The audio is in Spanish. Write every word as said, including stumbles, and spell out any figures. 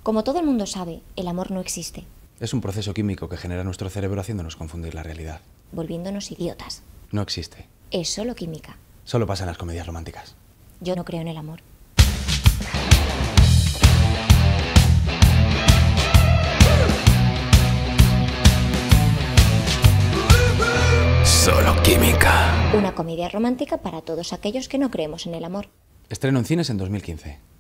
Como todo el mundo sabe, el amor no existe. Es un proceso químico que genera nuestro cerebro haciéndonos confundir la realidad. Volviéndonos idiotas. No existe. Es solo química. Solo pasa en las comedias románticas. Yo no creo en el amor. Solo química. Una comedia romántica para todos aquellos que no creemos en el amor. Estreno en cines en dos mil quince.